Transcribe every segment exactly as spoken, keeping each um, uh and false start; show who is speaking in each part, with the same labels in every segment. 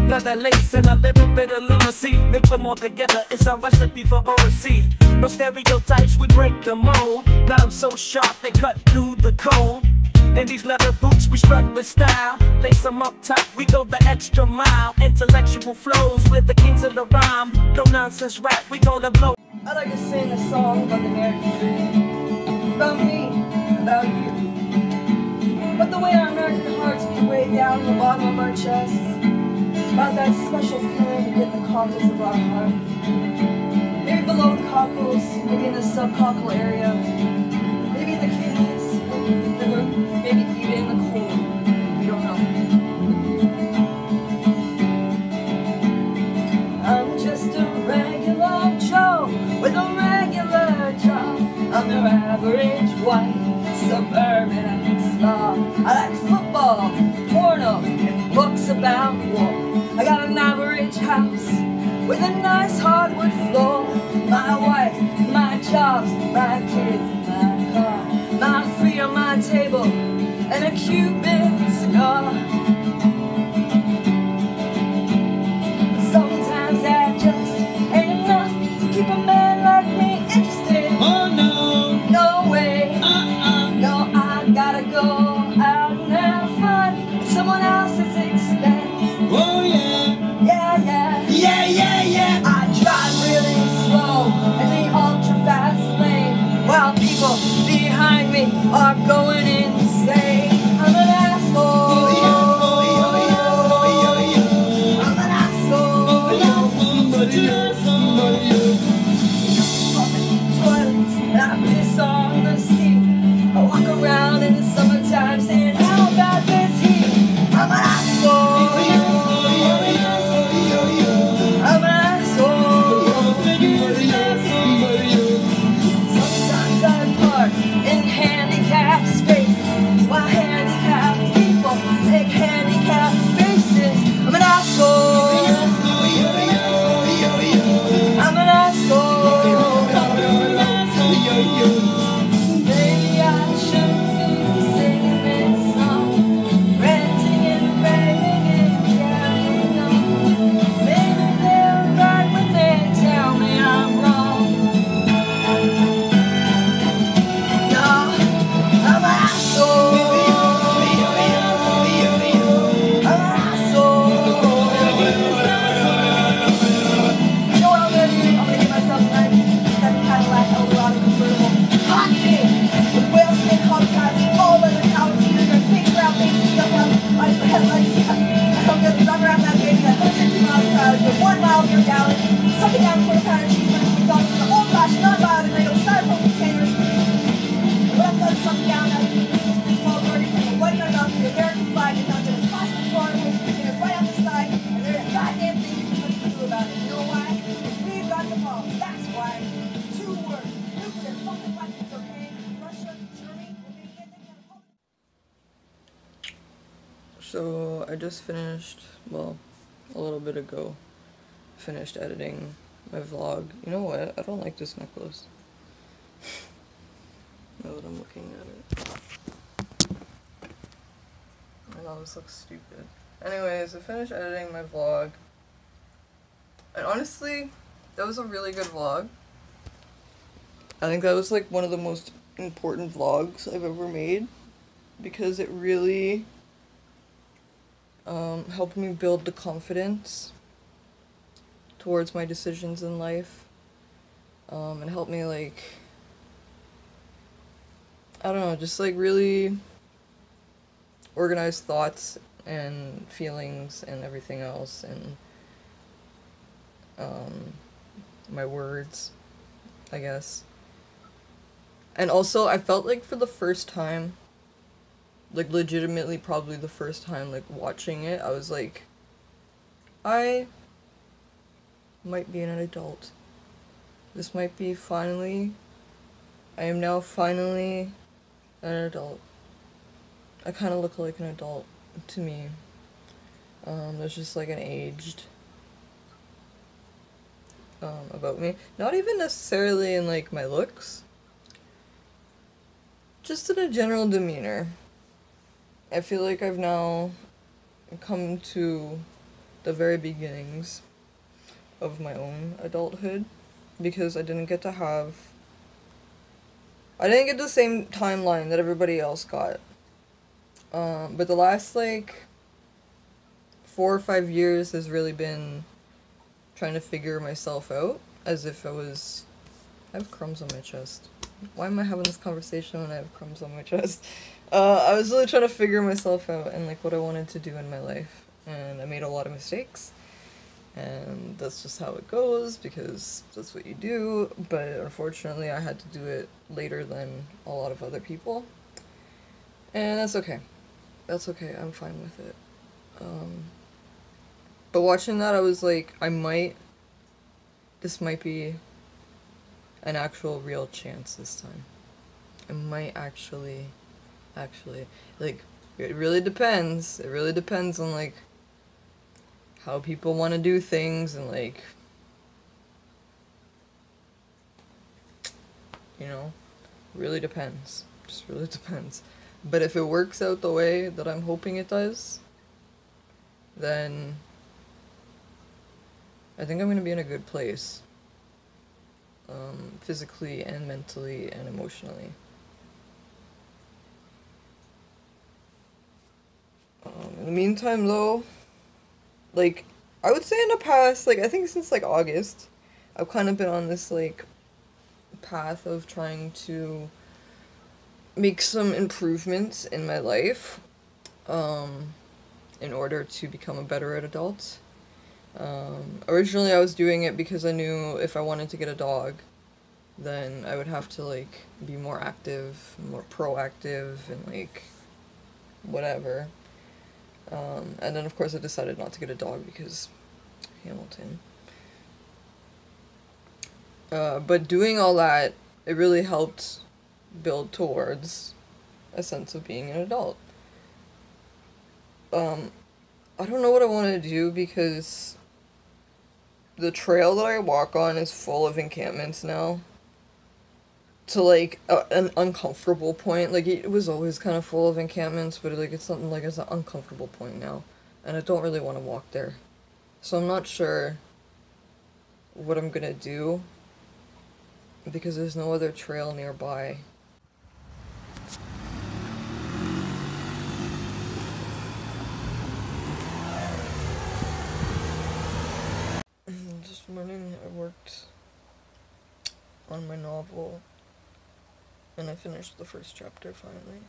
Speaker 1: Leather lace and a little bit of lunacy. Mix them all together, it's a recipe for O C. No stereotypes, we break the mold. Now I'm so sharp, they cut through the cold. In these leather boots, we strut with style. Lace them up top, we go the extra mile. Intellectual flows, we're the kings of the rhyme. No nonsense rap, we gonna blow.
Speaker 2: I'd like to sing a song about the American dream. About me, about you. But the way our American hearts beat way down the bottom of our chests. About that special feeling we get in the cockles of our heart. Maybe below the cockles, maybe in the subcockal area. Maybe in the kidneys, liver, maybe even in the colon. We don't know. I'm just a regular Joe with a regular job. I'm your average white suburban slob. I like football, porno, and books about war. I got an average house with a nice hardwood floor. My wife, my jobs, my kids, my car, my free on my table, and a Cuban cigar. Sometimes that just ain't enough to keep a man like me interested.
Speaker 3: Oh no,
Speaker 2: no way,
Speaker 3: uh-uh.
Speaker 2: No, I gotta go out and have fun at someone else's expense.
Speaker 3: Oh yeah,
Speaker 2: yeah, yeah,
Speaker 3: yeah, yeah, yeah.
Speaker 2: I drive really slow in the ultra fast lane, while people behind me are going insane. I'm an asshole.
Speaker 3: Oh yeah, oh yeah, oh yeah, oh yeah.
Speaker 2: I'm an asshole.
Speaker 3: Oh yeah, somebody, somebody.
Speaker 2: Toilets, and I piss on the seat. I walk around in the summertime saying, how about this heat? I'm an asshole. I'm an asshole. Sometimes I park in handicapped space, while handicapped people make handicapped faces. I'm an asshole. I'm an asshole. Maybe I shouldn't be singing this song, ranting and raving and carrying on. Maybe they're right when they tell me I'm wrong. No, I'm an asshole. I'm an asshole. You know what I'm gonna do? I'm gonna get myself a nice second Cadillac Eldorado convertible. Hot pink with whaleskin hubcaps, all leather couch, and pink brown things stuck out my headlights. I'm gonna run around that baby at one hundred fifty miles per hour with one mile per gallon, sucking down quarter pounder cheeseburgers from McDonald's in the old-fashioned, non-biodegradable styrofoam containers. When I'm done sucking down that small burger from the white nut off the American flag, and now just toss the Florida with container right on the side, and there ain't a goddamn thing you can do about it. You know why? Because we've got the bomb. That's why. Two words. Nuclear fucking weapons, okay? Russia, Germany, we're gonna get them.
Speaker 4: So I just finished, well, a little bit ago, finished editing my vlog. You know what? I don't like this necklace. Now that I'm looking at it. I know this looks stupid. Anyways, I finished editing my vlog. And honestly, that was a really good vlog. I think that was like one of the most important vlogs I've ever made. Because it really um, helped me build the confidence towards my decisions in life. Um, and helped me like, I don't know, just like really organize thoughts and feelings and everything else, and um, my words, I guess. And also, I felt like for the first time, like legitimately probably the first time like watching it, I was like, I might be an adult. This might be finally, I am now finally an adult. I kind of look like an adult to me. Um, there's just like an aged um, about me. Not even necessarily in like my looks, just in a general demeanor. I feel like I've now come to the very beginnings of my own adulthood, because I didn't get to have I didn't get the same timeline that everybody else got. Um, but the last like four or five years has really been trying to figure myself out, as if I was I have crumbs on my chest. Why am I having this conversation when I have crumbs on my chest? Uh, I was really trying to figure myself out and like what I wanted to do in my life, and I made a lot of mistakes, and that's just how it goes because that's what you do. But unfortunately, I had to do it later than a lot of other people, and that's okay. That's okay. I'm fine with it. Um, but watching that, I was like, I might. This might be an actual real chance this time. It might actually, actually, like, it really depends. It really depends on, like, how people want to do things and, like, you know, really depends. Just really depends. But if it works out the way that I'm hoping it does, then I think I'm gonna be in a good place. Um, physically and mentally and emotionally. Um, in the meantime, though, like, I would say in the past, like, I think since, like, August, I've kind of been on this, like, path of trying to make some improvements in my life, um, in order to become a better adult. Um, originally I was doing it because I knew if I wanted to get a dog, then I would have to, like, be more active, more proactive, and, like, whatever. Um, and then, of course, I decided not to get a dog because Hamilton. Uh, but doing all that, it really helped build towards a sense of being an adult. Um, I don't know what I want to do because the trail that I walk on is full of encampments now. To, like, a, an uncomfortable point. Like, it was always kind of full of encampments, but, like, it's something, like, it's an uncomfortable point now. And I don't really want to walk there. So I'm not sure what I'm gonna do, because there's no other trail nearby. This morning I worked on my novel, and I finished the first chapter finally.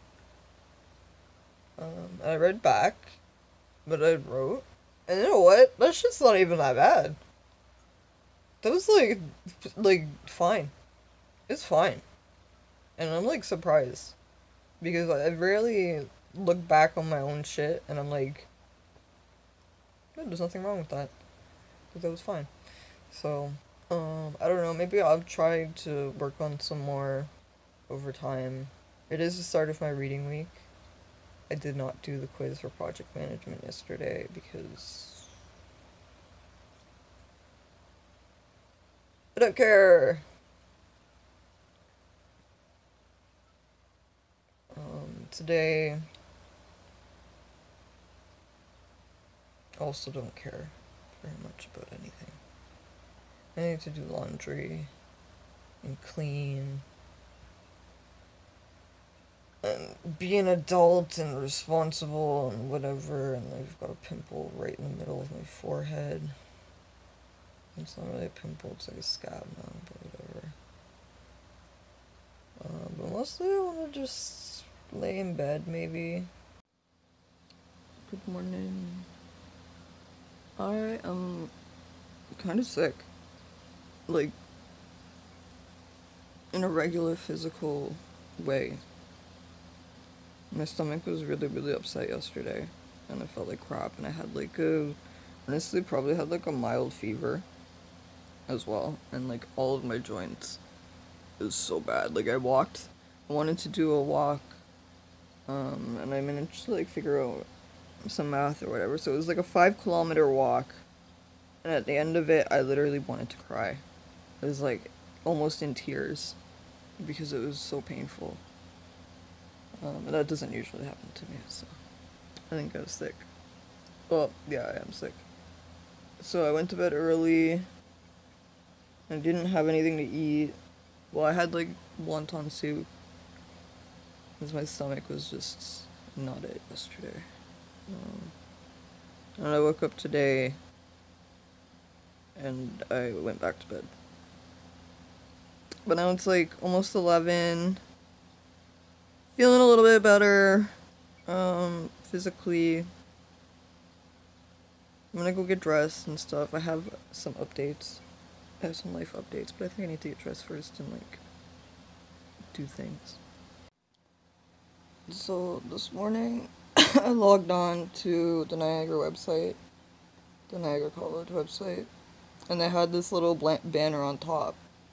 Speaker 4: Um, I read back what I wrote, and you know what? That shit's not even that bad. That was like, like, fine. It's fine. And I'm like surprised, because I rarely look back on my own shit and I'm like, yeah, there's nothing wrong with that. Because that was fine. So, um, I don't know, maybe I'll try to work on some more over time. It is the start of my reading week. I did not do the quiz for project management yesterday because I don't care. Um, today also don't care very much about anything. I need to do laundry and clean and be an adult and responsible and whatever, and I've got a pimple right in the middle of my forehead. It's not really a pimple, it's like a scab now, but whatever. Uh, but mostly I want to just lay in bed, maybe. Good morning. I am kind of sick. Like, in a regular physical way. My stomach was really, really upset yesterday, and I felt like crap, and I had like a, honestly probably had like a mild fever as well, and like all of my joints. It was so bad. Like, I walked, I wanted to do a walk, um, and I managed to like figure out some math or whatever, so it was like a five kilometer walk, and at the end of it, I literally wanted to cry. I was like almost in tears, because it was so painful. Um, and that doesn't usually happen to me, so I think I was sick. Well, yeah, I am sick. So I went to bed early. I didn't have anything to eat. Well, I had like wonton soup. Because my stomach was just not it yesterday. Um, and I woke up today. And I went back to bed. But now it's like almost eleven. Feeling a little bit better. Um, physically. I'm gonna go get dressed and stuff. I have some updates. I have some life updates, but I think I need to get dressed first and like do things. So this morning I logged on to the Niagara website, the Niagara College website, and they had this little blank banner on top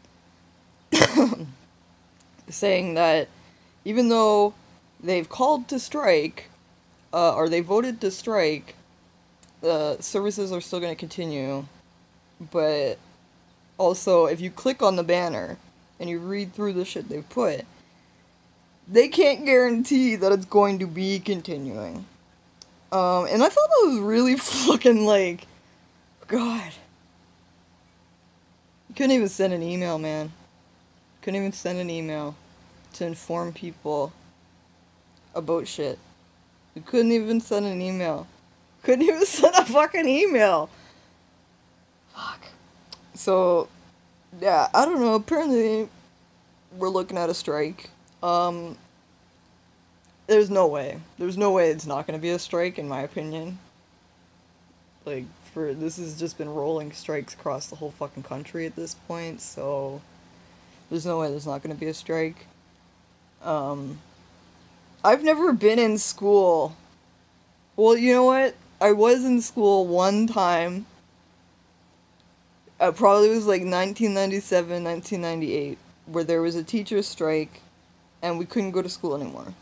Speaker 4: saying that even though they've called to strike, uh, or they voted to strike, the services are still going to continue, but also if you click on the banner and you read through the shit they've put, they can't guarantee that it's going to be continuing. Um, and I thought that was really fucking like, God. Couldn't even send an email, man. Couldn't even send an email to inform people about shit. You couldn't even send an email. Couldn't even send a fucking email. Fuck. So, yeah, I don't know. Apparently, we're looking at a strike. Um, there's no way. There's no way it's not going to be a strike, in my opinion. Like, for this has just been rolling strikes across the whole fucking country at this point, so there's no way there's not going to be a strike. Um, I've never been in school. Well, you know what? I was in school one time. It probably was like nineteen ninety-seven, nineteen ninety-eight, where there was a teacher's strike, and we couldn't go to school anymore.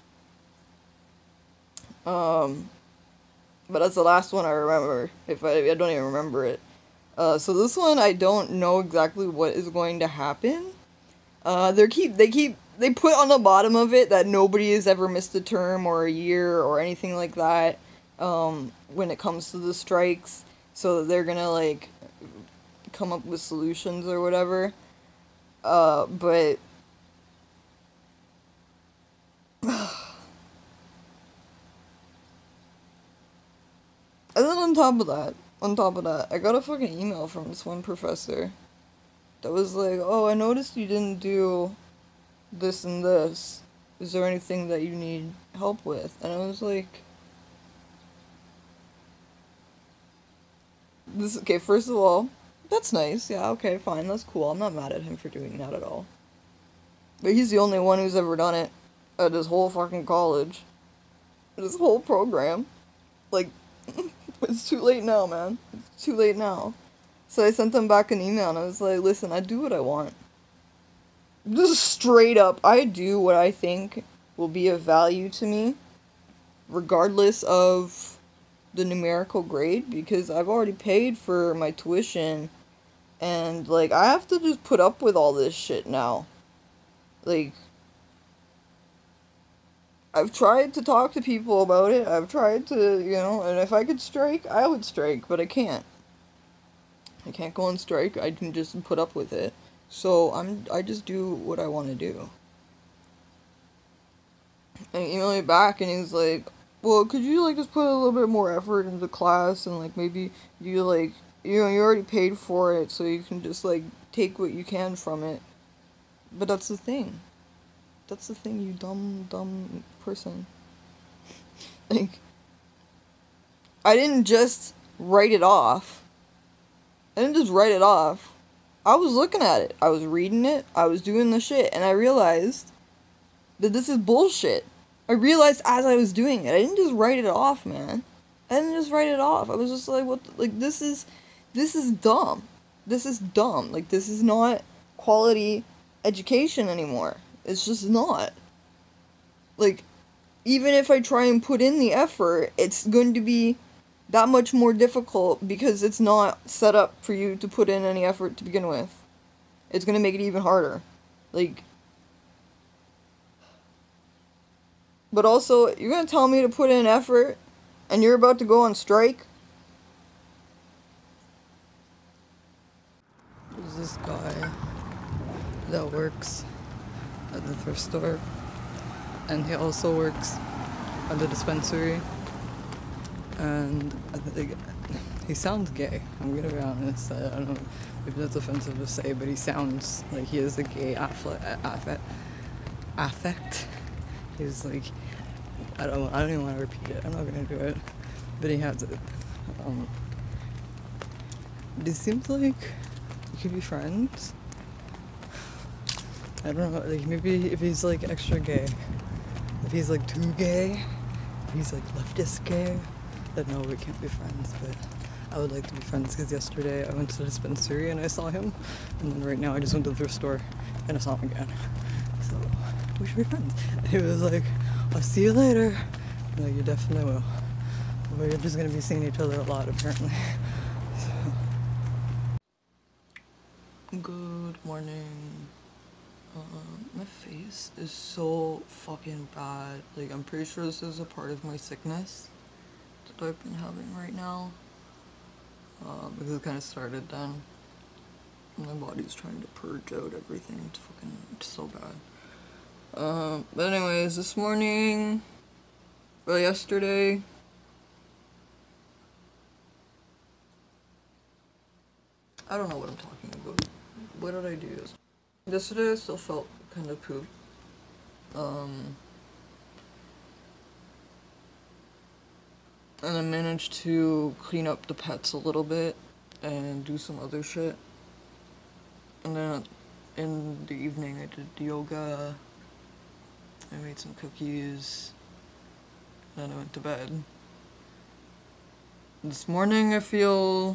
Speaker 4: Um, but that's the last one I remember. If I, I don't even remember it. Uh, so this one, I don't know exactly what is going to happen. Uh, they keep, they keep, they put on the bottom of it that nobody has ever missed a term or a year or anything like that, um, when it comes to the strikes, so that they're gonna, like, come up with solutions or whatever. Uh, but and then on top of that, on top of that, I got a fucking email from this one professor that was like, oh, I noticed you didn't do this and this. Is there anything that you need help with? And I was like, this, okay, first of all, that's nice. Yeah, okay, fine, that's cool. I'm not mad at him for doing that at all. But he's the only one who's ever done it at his whole fucking college. This whole program. Like, it's too late now, man. It's too late now. So I sent them back an email and I was like, listen, I do what I want. Just straight up, I do what I think will be of value to me, regardless of the numerical grade, because I've already paid for my tuition, and, like, I have to just put up with all this shit now. Like, I've tried to talk to people about it, I've tried to, you know, and if I could strike, I would strike, but I can't. I can't go on strike, I can just put up with it. So, I'm, I just do what I want to do. And he emailed me back, and he was like, well, could you, like, just put a little bit more effort into class, and, like, maybe you, like, you know, you already paid for it, so you can just, like, take what you can from it. But that's the thing. That's the thing, you dumb, dumb person. Like, I didn't just write it off. I didn't just write it off. I was looking at it. I was reading it. I was doing the shit. And I realized that this is bullshit. I realized as I was doing it. I didn't just write it off, man. I didn't just write it off. I was just like, what the, like, this is, this is dumb. This is dumb. Like, this is not quality education anymore. It's just not. Like, even if I try and put in the effort, it's going to be that much more difficult because it's not set up for you to put in any effort to begin with. It's going to make it even harder. Like, but also, you're going to tell me to put in effort and you're about to go on strike? this guy that works at the thrift store, and he also works at the dispensary, and I think he sounds gay. I'm gonna be honest. I don't know if that's offensive to say, but he sounds like he has a gay affle- affect. affect. He's like, I don't, I don't even want to repeat it. I'm not gonna do it, but he has it. Um, it seems like we could be friends. I don't know, like maybe if he's like extra gay, if he's like too gay, if he's like leftist gay, then no, we can't be friends. But I would like to be friends because yesterday I went to the dispensary and I saw him, and then right now I just went to the thrift store and I saw him again. So we should be friends. And he was like, I'll see you later. I'm like, you definitely will. We're just gonna be seeing each other a lot apparently. So. Good morning. Um, my face is so fucking bad. Like, I'm pretty sure this is a part of my sickness that I've been having right now. Uh, because it kind of started then. My body's trying to purge out everything. It's fucking it's so bad. Um, but anyways, this morning, well, yesterday, I don't know what I'm talking about. What did I do yesterday? Yesterday I still felt kind of poop. Um, and I managed to clean up the pets a little bit and do some other shit. And then in the evening I did yoga, I made some cookies, and then I went to bed. This morning I feel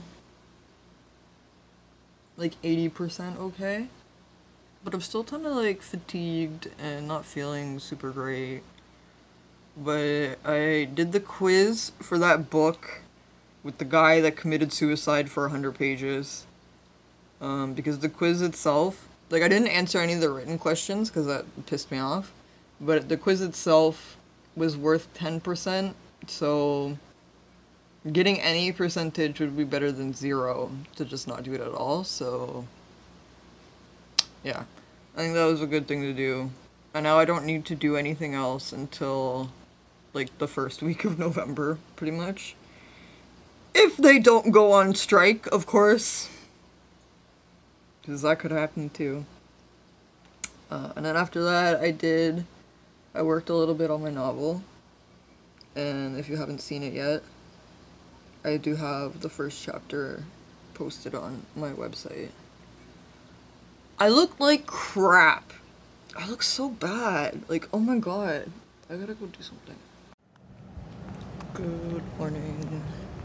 Speaker 4: like eighty percent okay. But I'm still kind of like fatigued and not feeling super great. But I did the quiz for that book with the guy that committed suicide for one hundred pages. Um, because the quiz itself, like I didn't answer any of the written questions because that pissed me off. But the quiz itself was worth ten percent. So getting any percentage would be better than zero to just not do it at all. So yeah, I think that was a good thing to do. And now I don't need to do anything else until, like, the first week of November, pretty much. If they don't go on strike, of course. Because that could happen, too. Uh, and then after that, I did... I worked a little bit on my novel. And if you haven't seen it yet, I do have the first chapter posted on my website. I look like crap. I look so bad. Like, oh my god. I gotta go do something. Good morning.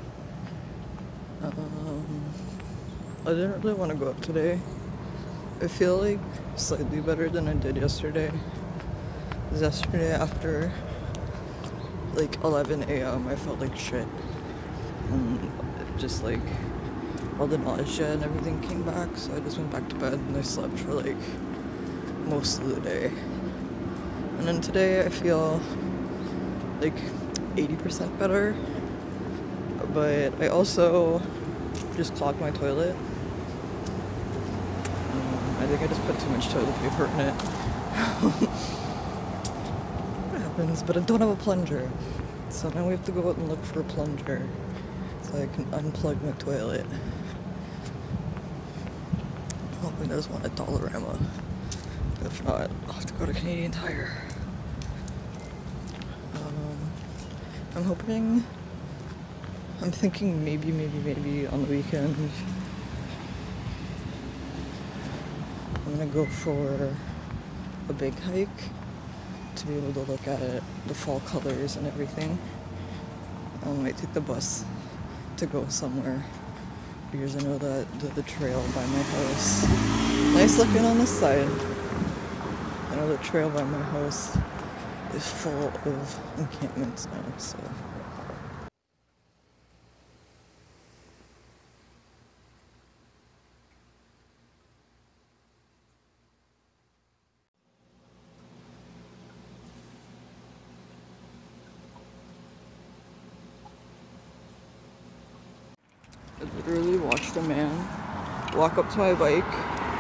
Speaker 4: Um, I didn't really want to go out today. I feel like slightly better than I did yesterday. Because yesterday after like eleven a m I felt like shit. And just like all the nausea and everything came back, so I just went back to bed and I slept for like most of the day. And then today I feel like eighty percent better, but I also just clogged my toilet. Um, I think I just put too much toilet paper in it. What happens? But I don't have a plunger, so now we have to go out and look for a plunger so I can unplug my toilet. Hoping there's one at Dollarama. If not, I'll have to go to Canadian Tire. Um, I'm hoping, I'm thinking maybe, maybe, maybe on the weekend I'm gonna go for a big hike to be able to look at the fall colors and everything. I might take the bus to go somewhere, because I know that the, the trail by my house, nice looking on this side, I know the trail by my house is full of encampments now, so. I literally watched a man walk up to my bike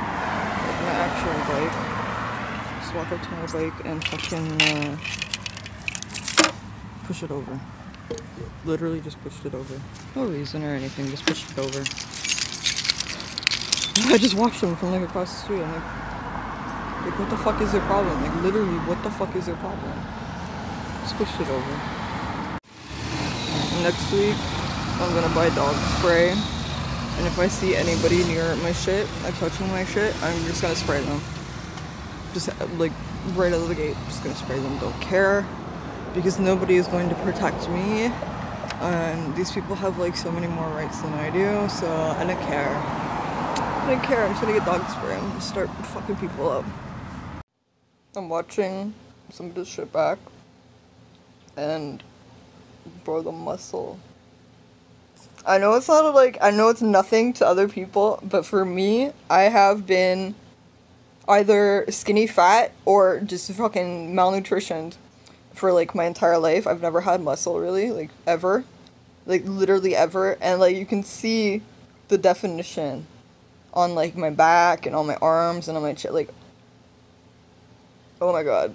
Speaker 4: my actual bike. Just walk up to my bike and fucking uh, push it over. Literally just pushed it over. No reason or anything, just pushed it over. I just watched them from like across the street. I'm like, like what the fuck is their problem? Like literally, what the fuck is their problem? Just pushed it over. Next week, I'm gonna buy dog spray. And if I see anybody near my shit, like touching my shit, I'm just gonna spray them. Just like right out of the gate, just gonna spray them. Don't care, because nobody is going to protect me. And these people have like so many more rights than I do, so I don't care. I don't care. I'm just gonna get dog spray and just start fucking people up. I'm watching some of this shit back, and bro, the muscle. I know it's not like, I know it's nothing to other people, but for me, I have been either skinny fat or just fucking malnutritioned for like my entire life. I've never had muscle really, like ever. Like literally ever. And like you can see the definition on like my back and on my arms and on my chest. Like, oh my god.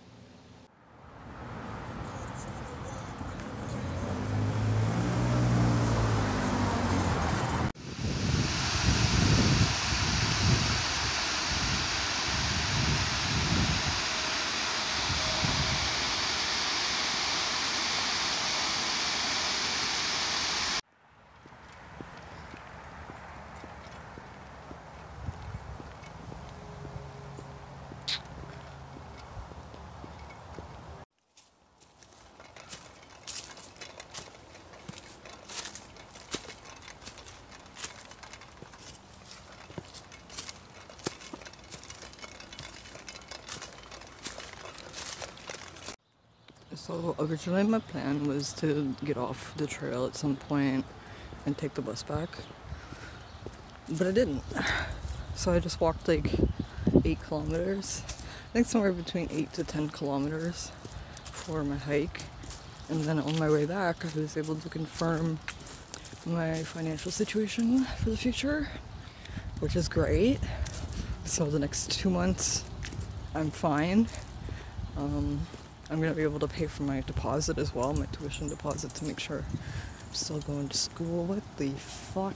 Speaker 4: So originally my plan was to get off the trail at some point and take the bus back, but I didn't. So I just walked like eight kilometers, I think somewhere between eight to ten kilometers for my hike. And then on my way back, I was able to confirm my financial situation for the future, which is great. So the next two months, I'm fine. Um, I'm gonna be able to pay for my deposit as well, my tuition deposit, to make sure I'm still going to school. What the fuck?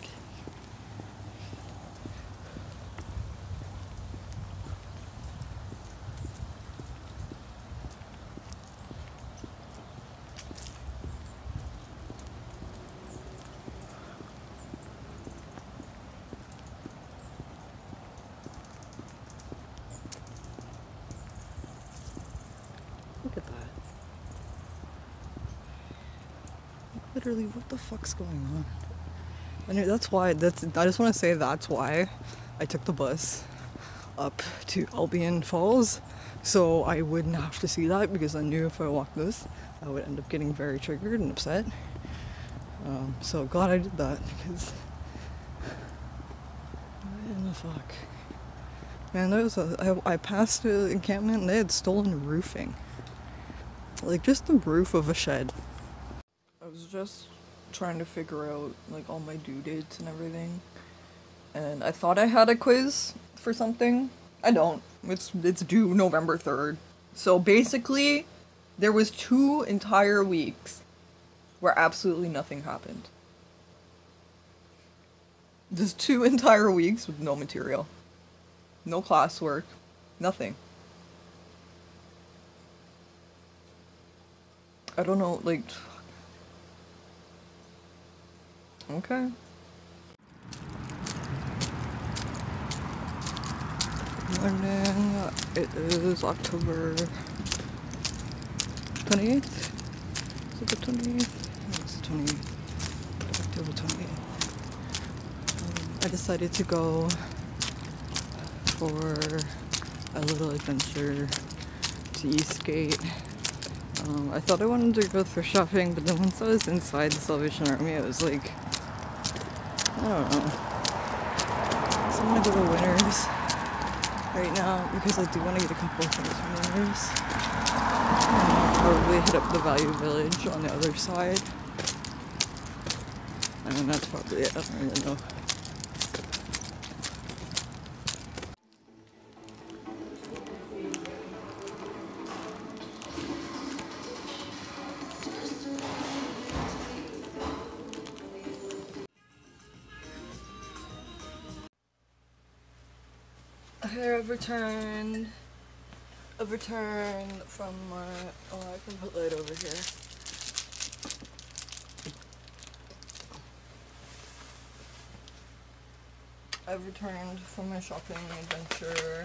Speaker 4: Look at that. Literally, what the fuck's going on? I mean, that's why, that's, I just want to say that's why I took the bus up to Albion Falls, so I wouldn't have to see that, because I knew if I walked this, I would end up getting very triggered and upset. Um, so glad I did that, because what in the fuck? Man, there was a, I, I passed an encampment and they had stolen roofing. Like, just the roof of a shed. I was just trying to figure out, like, all my due dates and everything. And I thought I had a quiz for something. I don't. It's, it's due November third. So basically, there was two entire weeks where absolutely nothing happened. Just two entire weeks with no material. No classwork. Nothing. I don't know, like... Okay. Morning. It is October twenty-eighth? Is it the twenty-eighth? No, it's the twenty-eighth. October twenty-eighth. Um, I decided to go for a little adventure to Eastgate. Um, I thought I wanted to go thrift shopping, but then once I was inside the Salvation Army, I was like, I don't know. So I'm gonna go to Winners right now, because I do want to get a couple of things from Winners. And I'll probably hit up the Value Village on the other side. And that's probably it, I don't really know. have returned. I've returned from my. Oh, I can put light over here. I've returned from my shopping adventure.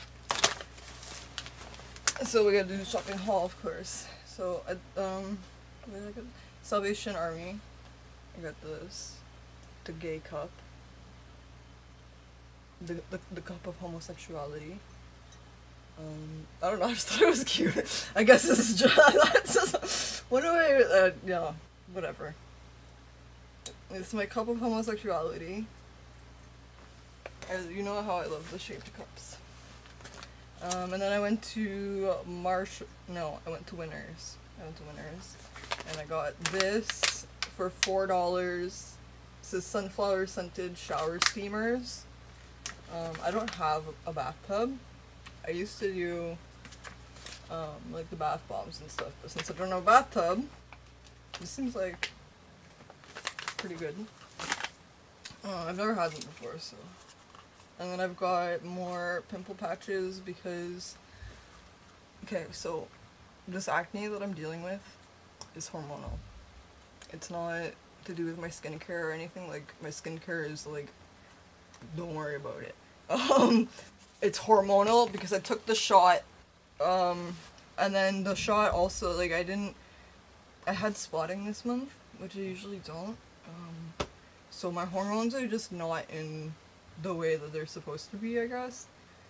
Speaker 4: So we gotta do the shopping haul, of course. So I um, what did I get? Salvation Army. I got this, the gay cup. The, the, the cup of homosexuality. Um, I don't know, I just thought it was cute. I guess this is just, that's just, what do I, uh, yeah, whatever. It's my cup of homosexuality. As you know how I love the shaped cups. Um, and then I went to Marsh, no, I went to Winners. I went to Winners. And I got this for four dollars. This is sunflower scented shower steamers. Um, I don't have a bathtub. I used to do um, like the bath bombs and stuff, but since I don't have a bathtub, this seems like pretty good. Uh, I've never had them before, so. And then I've got more pimple patches because, okay, so this acne that I'm dealing with is hormonal. It's not to do with my skincare or anything. Like, my skincare is like, don't worry about it. Um, it's hormonal because I took the shot, um, and then the shot also, like, I didn't, I had spotting this month, which I usually don't, um, so my hormones are just not in the way that they're supposed to be, I guess.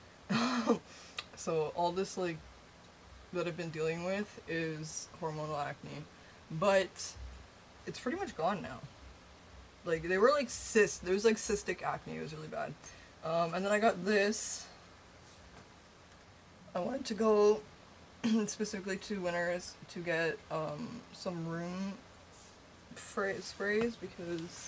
Speaker 4: So all this, like, that I've been dealing with is hormonal acne, but it's pretty much gone now. Like, they were like cyst, there was like cystic acne, it was really bad. Um, and then I got this. I wanted to go specifically to Winners to get um, some room fra- sprays because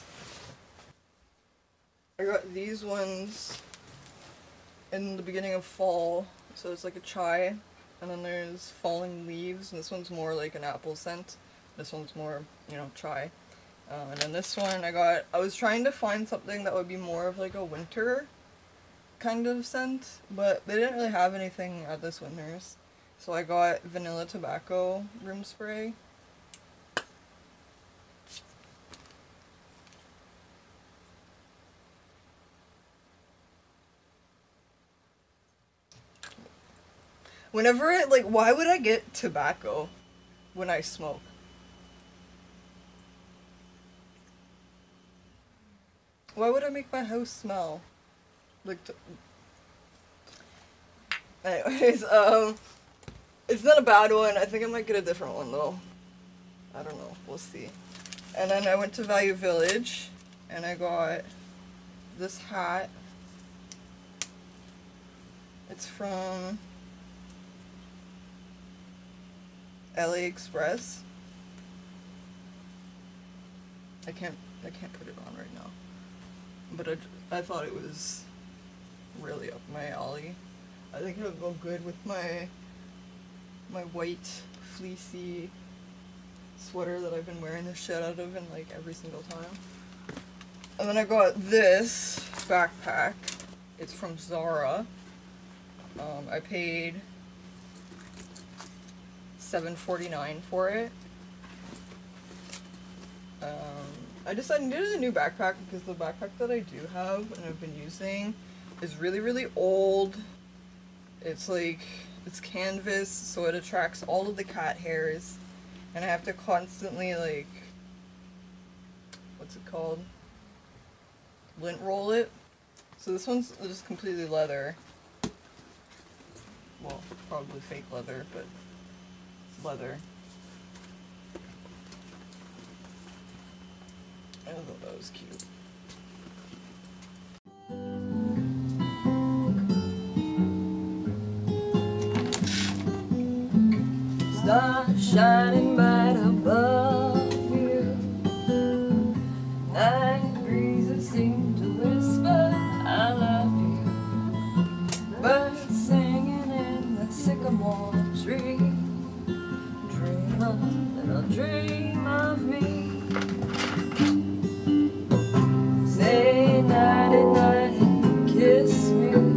Speaker 4: I got these ones in the beginning of fall, so it's like a chai, and then there's falling leaves, and this one's more like an apple scent. This one's more, you know, chai. Um, and then this one I got, I was trying to find something that would be more of like a winter kind of scent, but they didn't really have anything at this Winners. So I got vanilla tobacco room spray. Whenever it, like, why would I get tobacco when I smoke? Why would I make my house smell like t- anyways, um, it's not a bad one. I think I might get a different one though. I don't know. We'll see. And then I went to Value Village and I got this hat. It's from AliExpress. I can't I can't put it on right now. But I, I thought it was really up my alley. I think it'll go good with my my white fleecy sweater that I've been wearing the shit out of in like every single time. And then I got this backpack. It's from Zara. Um, I paid seven forty-nine for it. Um, I decided I needed a new backpack because the backpack that I do have and I've been using is really, really old. It's like, it's canvas, so it attracts all of the cat hairs. And I have to constantly, like, what's it called? Lint roll it. So this one's just completely leather. Well, probably fake leather, but it's leather. I thought that was cute. Stars shining bright above you. Night breezes seem to whisper, I love you. Birds singing in the sycamore tree. Dream of, little dream of me. Say nighty night and kiss me.